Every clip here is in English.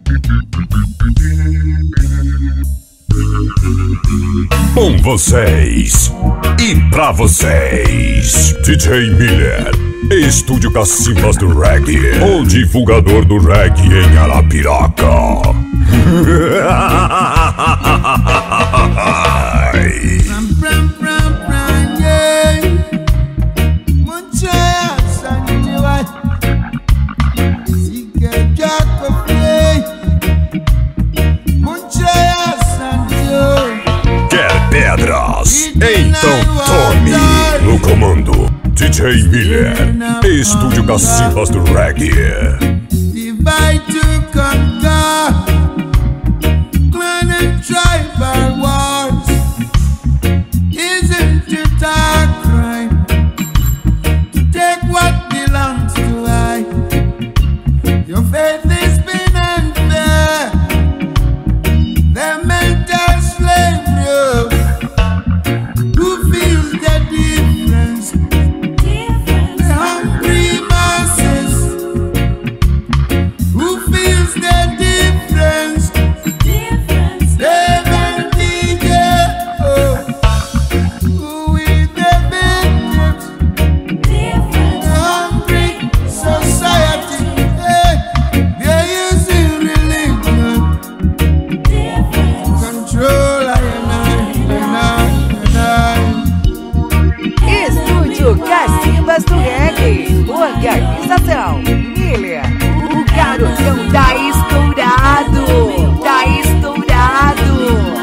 Com vocês e pra vocês, DJ Miller, Estúdio Cacimbas do Reggae, o divulgador do reggae em Arapiraca. Quer pedras? Então tome! No comando, DJ Miller, Estúdio Cacimbas do Reggae. Divide to conquer, clan and tribal wars. Isn't it a crime to take what belongs to I? Your faith has been unfair. They meant to slave you. Who feels the difference? The hungry masses. Who feels the difference? They meant DJ. Oh. Who is the victims? The hungry society. Hey, they're using religion to control Estúdio Cacimbas do Reggae. Organização Miller, o garotão tá estourado. Tá estourado.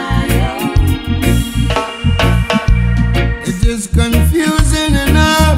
It is confusing enough.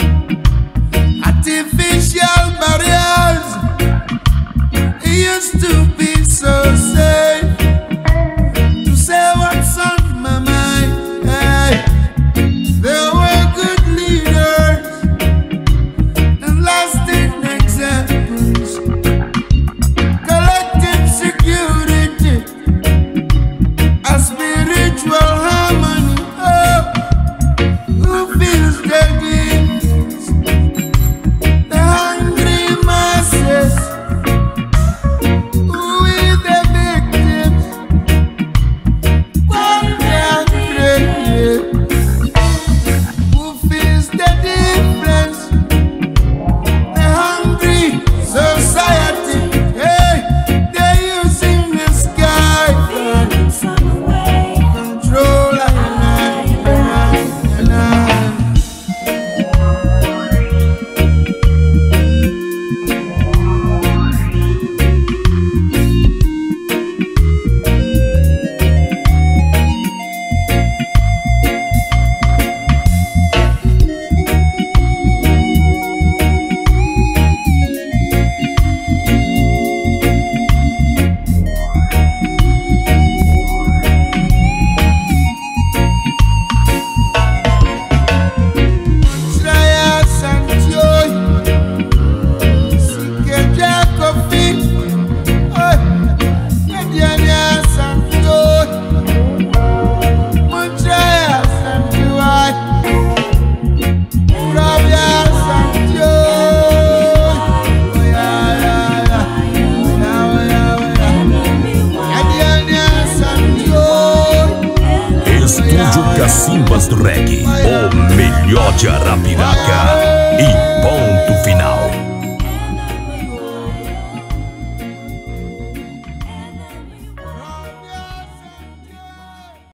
Artificial barriers. It used to be so safe to say what's on my mind. Hey, there were good leaders and lasting examples. Collective security, a spiritual harmony. Oh, who feels the difference? The hungry masses. Who is the victims? What they are created. Who feels the difference? The hungry society. Hey, they're using the sky for control and I. Estúdio Cacimbas do Reggae, o melhor de Arapiraca. E ponto final.